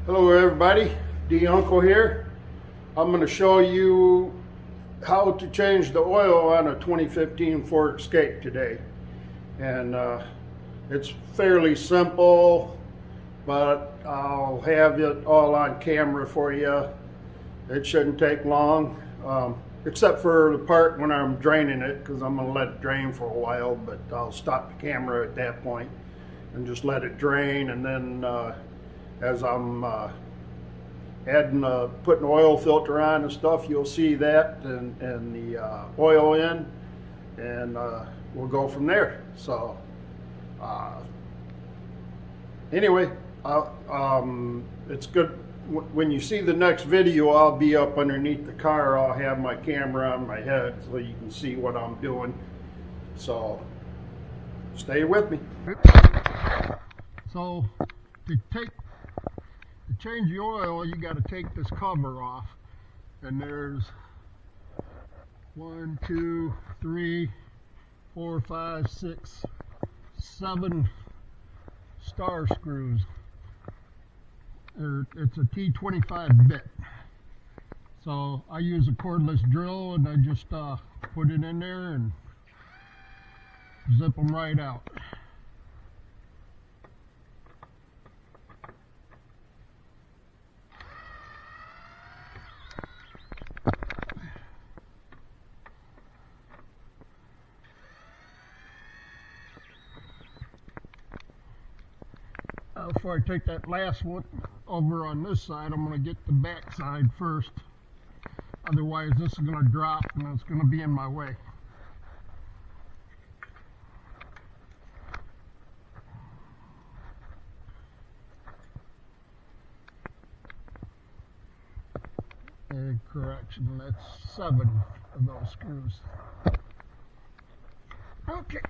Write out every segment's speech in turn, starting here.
Hello everybody, D Uncle here. I'm going to show you how to change the oil on a 2015 Ford Escape today. And it's fairly simple, but I'll have it all on camera for you. It shouldn't take long, except for the part when I'm draining it, because I'm going to let it drain for a while, but I'll stop the camera at that point and just let it drain. And then as I'm putting the oil filter on and stuff, you'll see that and the oil in, and we'll go from there. So anyway, it's good when you see the next video. I'll be up underneath the car. I'll have my camera on my head so you can see what I'm doing. So stay with me. So to change the oil, you got to take this cover off, and there's 1, 2, 3, 4, 5, 6, 7 star screws. It's a T25 bit. So I use a cordless drill, and I just put it in there and zip them right out. Before I take that last one over on this side, I'm going to get the back side first. Otherwise this is going to drop and it's going to be in my way. And correction, that's 7 of those screws. Okay.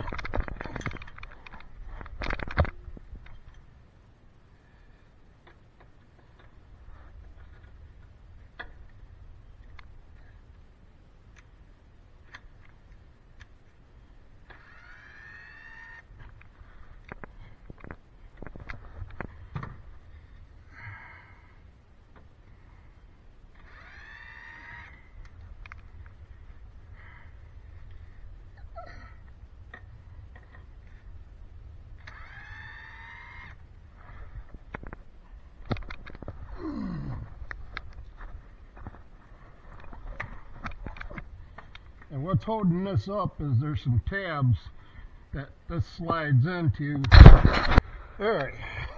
And what's holding this up is there's some tabs that this slides into. Alright,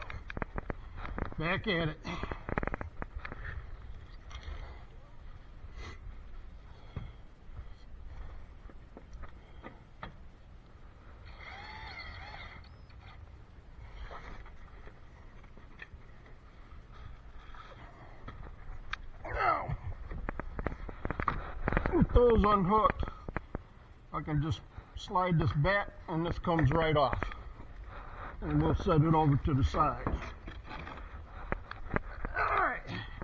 back at it. Now, with those unhooked, I can just slide this back and this comes right off, and we'll set it over to the side. Alright.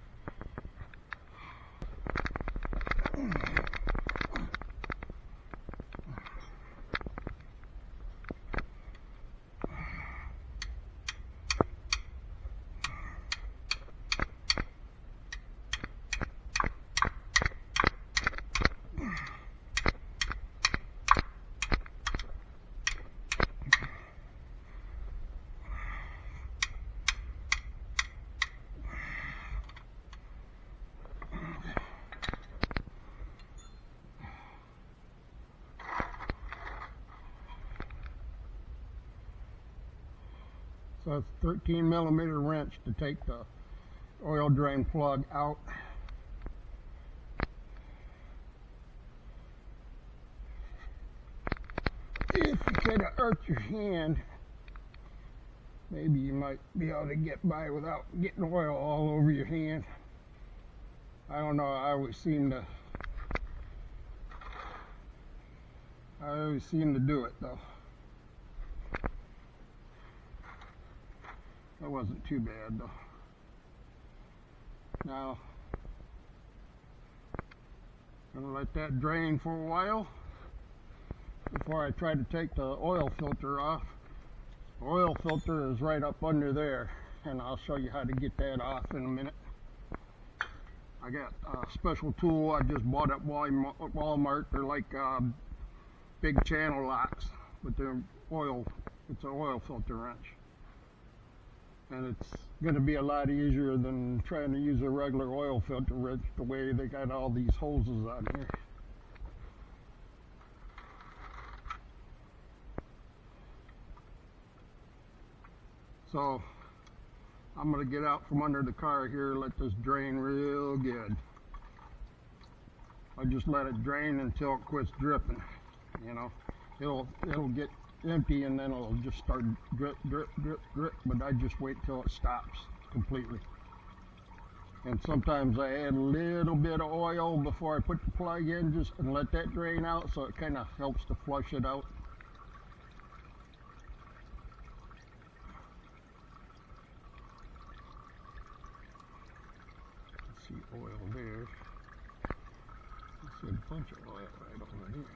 So it's a 13mm wrench to take the oil drain plug out. If you kind of hurt your hand, maybe you might be able to get by without getting oil all over your hand. I don't know, I always seem to do it though. That wasn't too bad though. Now, I'm going to let that drain for a while before I try to take the oil filter off. The oil filter is right up under there. and I'll show you how to get that off in a minute. I got a special tool I just bought at Walmart. They're like big channel locks, but they're it's an oil filter wrench. And it's going to be a lot easier than trying to use a regular oil filter wrench the way they got all these hoses on here. So I'm going to get out from under the car here, let this drain real good. I just let it drain until it quits dripping. You know, it'll get empty and then it'll just start drip, drip, drip, drip, but I just wait till it stops completely. And sometimes I add a little bit of oil before I put the plug in, just and let that drain out, so it kind of helps to flush it out. Let's see, oil there. I see a bunch of oil right over here.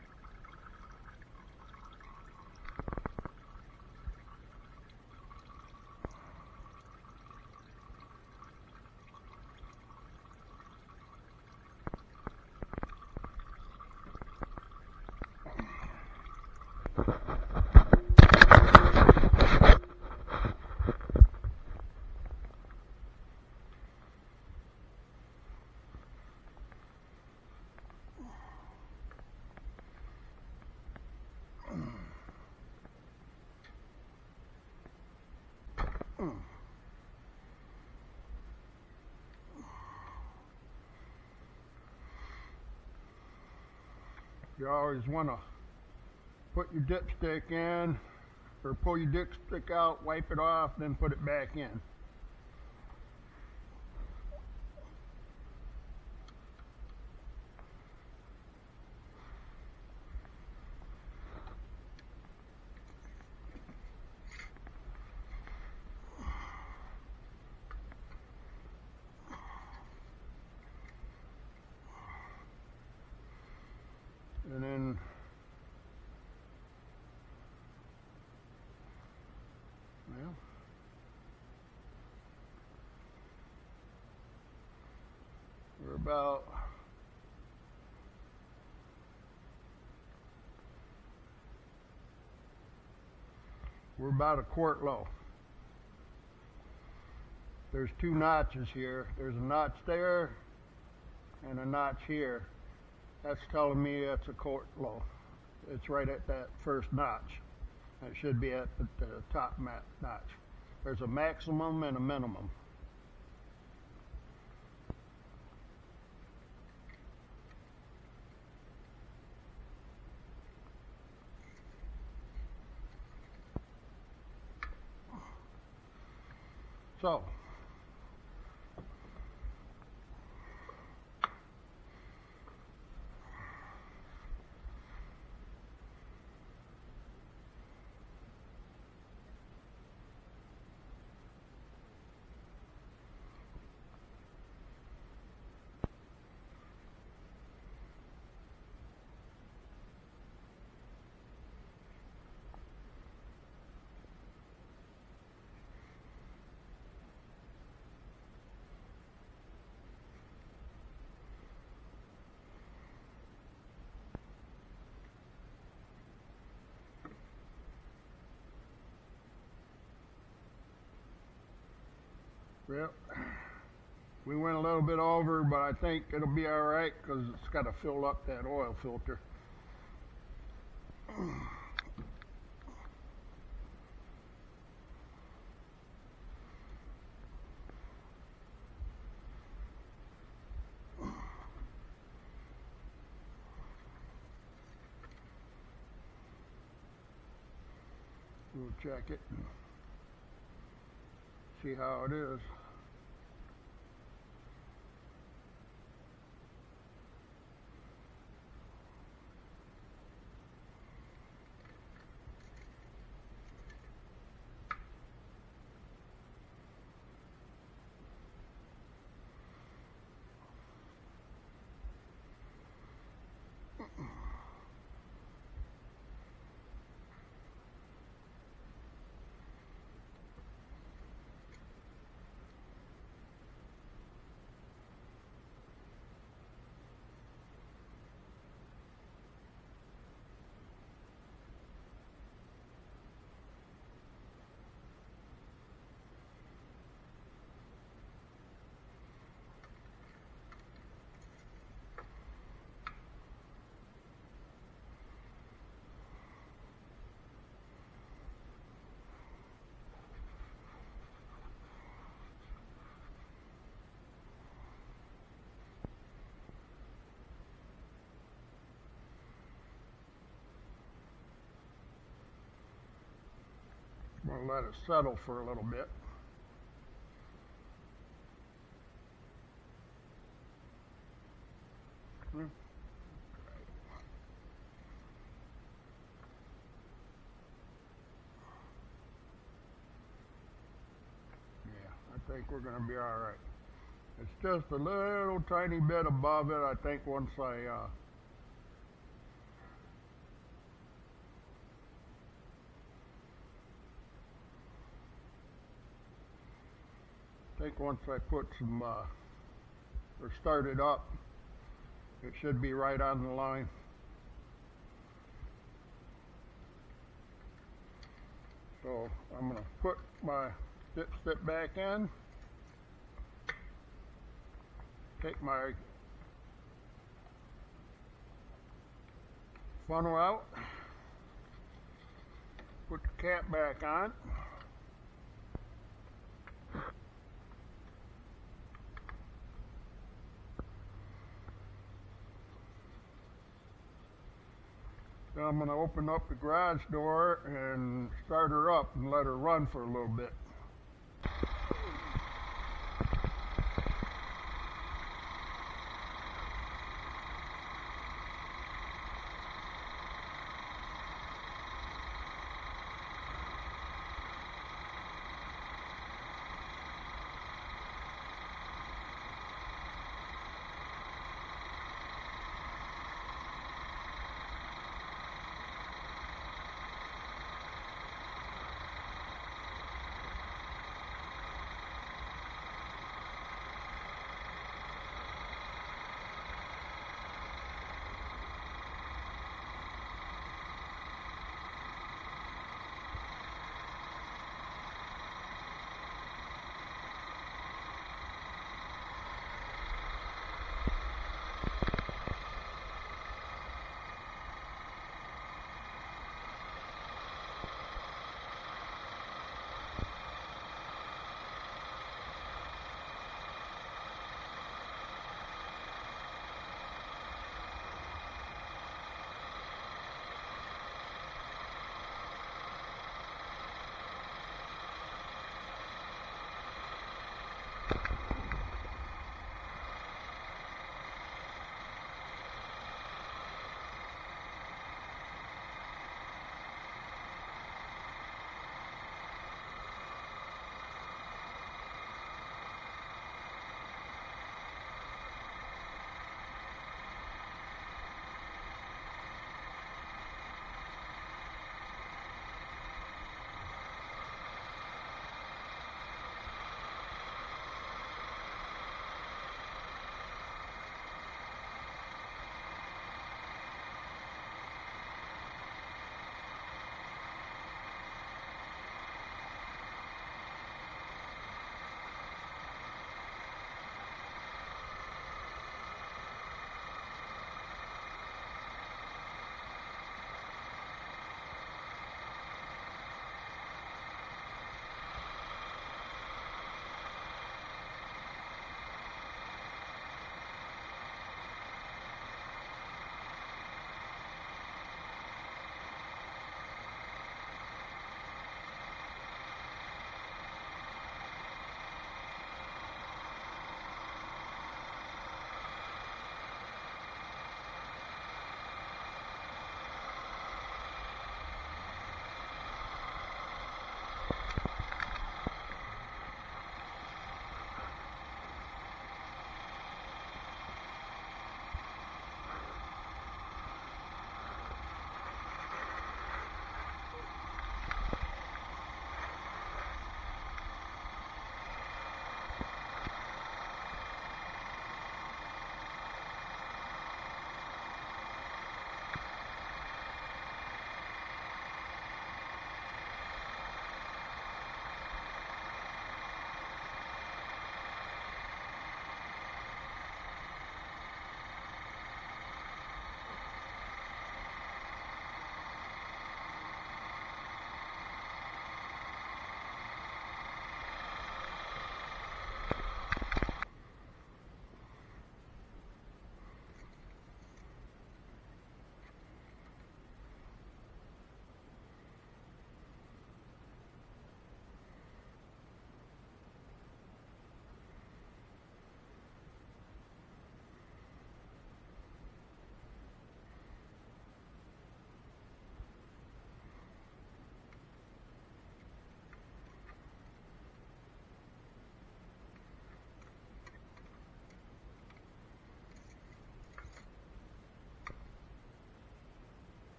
You always want to put your dipstick in, or pull your dipstick out, wipe it off, then put it back in. And then well, we're about a quart low. There's two notches here. There's a notch there and a notch here. That's telling me that's a quart low. It's right at that first notch. It should be at the top notch. There's a maximum and a minimum. So yep, we went a little bit over, but I think it'll be all right because it's got to fill up that oil filter. We'll check it and see how it is. I'll let it settle for a little bit. Yeah, I think we're going to be all right. It's just a little tiny bit above it. I think once I put some or start it up, it should be right on the line. So I'm going to put my dipstick back in, take my funnel out, put the cap back on. Then I'm going to open up the garage door and start her up and let her run for a little bit.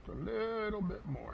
a little bit more.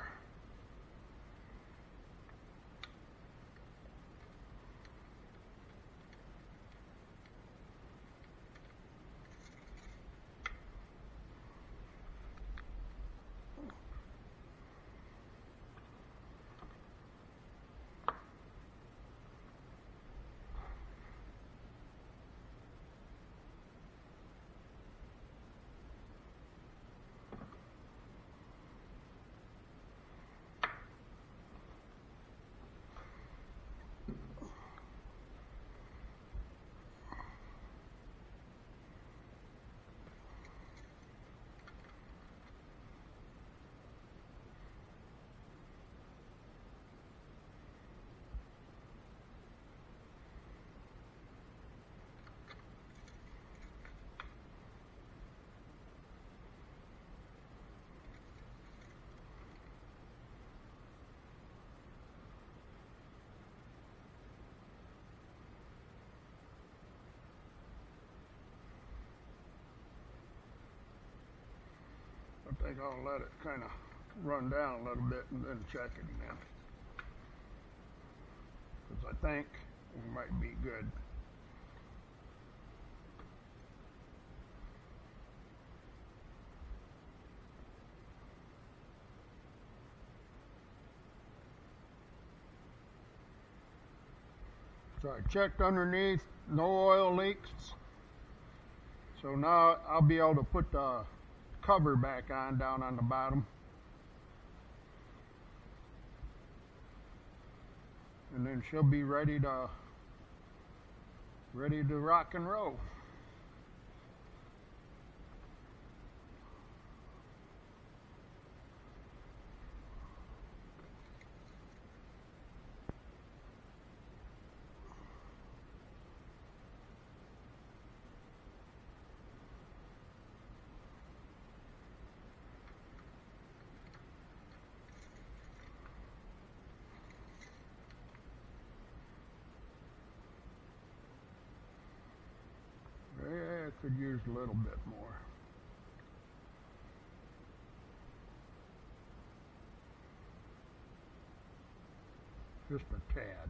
I think I'll let it kind of run down a little bit and then check it again, because I think it might be good. So I checked underneath, no oil leaks. So now I'll be able to put the cover back on down on the bottom. And then she'll be ready to rock and roll. Yeah, I could use a little bit more. Just a tad.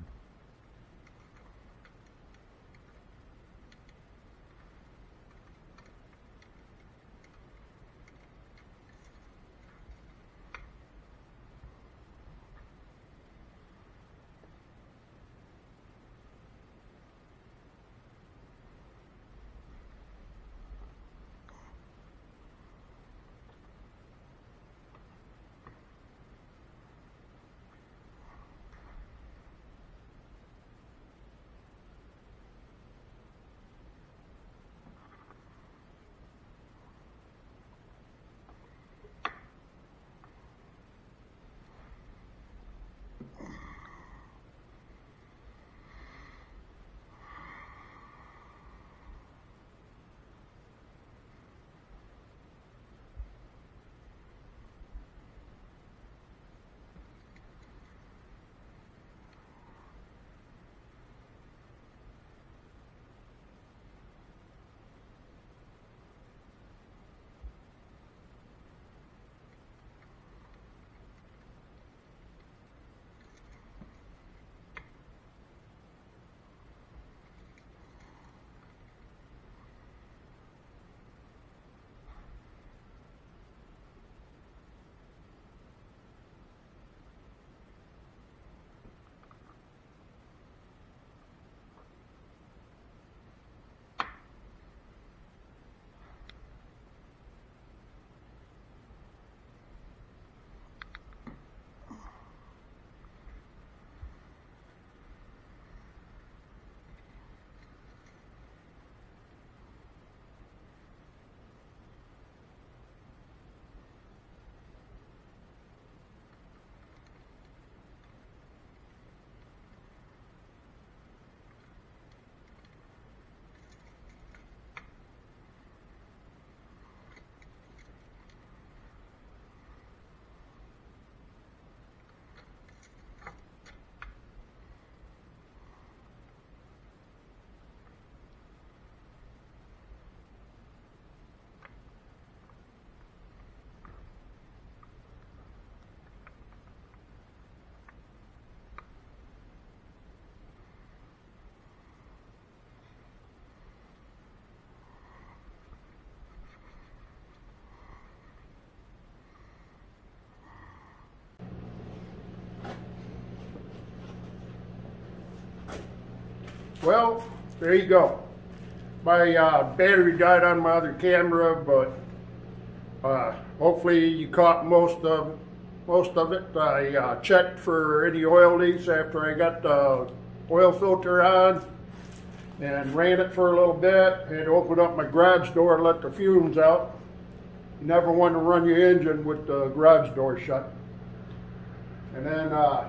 Well, there you go. My battery died on my other camera, but hopefully you caught most of it. I checked for any oil leaks after I got the oil filter on and ran it for a little bit. Had to open up my garage door and let the fumes out. You never want to run your engine with the garage door shut. And then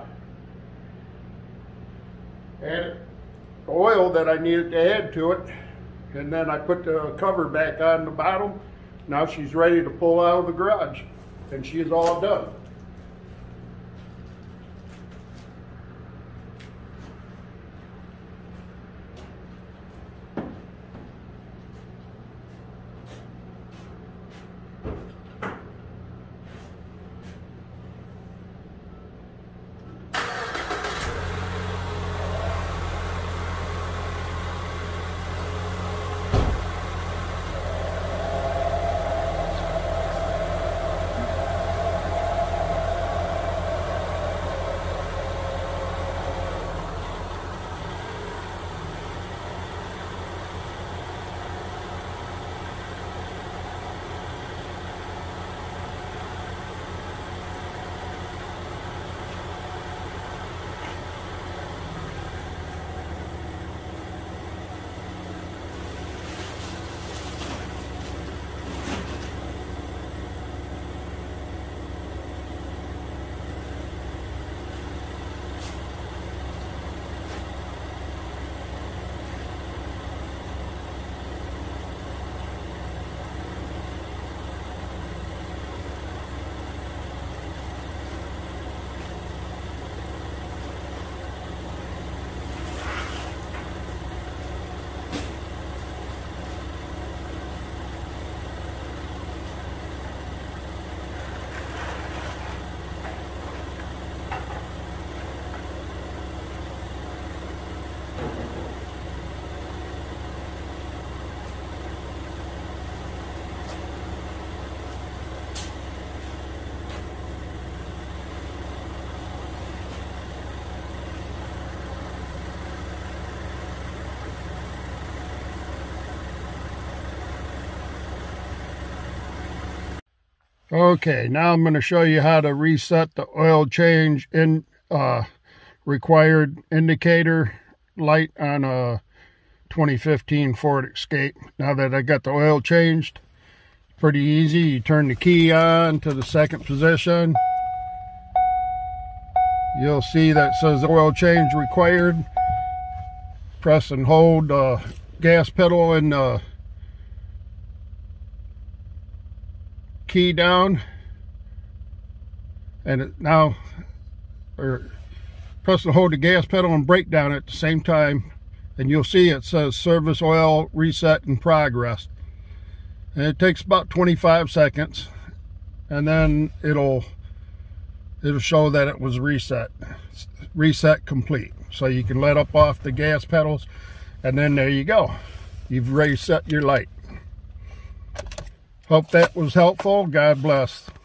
added the oil that I needed to add to it, and then I put the cover back on the bottom. Now she's ready to pull out of the garage, and she's all done. Okay, now I'm going to show you how to reset the oil change in required indicator light on a 2015 Ford Escape. Now that I got the oil changed, pretty easy. You turn the key on to the second position. You'll see that says oil change required. Press and hold the gas pedal and the key down, and press and hold the gas pedal and brake down at the same time, and you'll see it says service oil reset in progress. And it takes about 25 seconds, and then it'll show that it was reset complete. So you can let up off the gas pedals, and then there you go, you've reset your light. Hope that was helpful. God bless.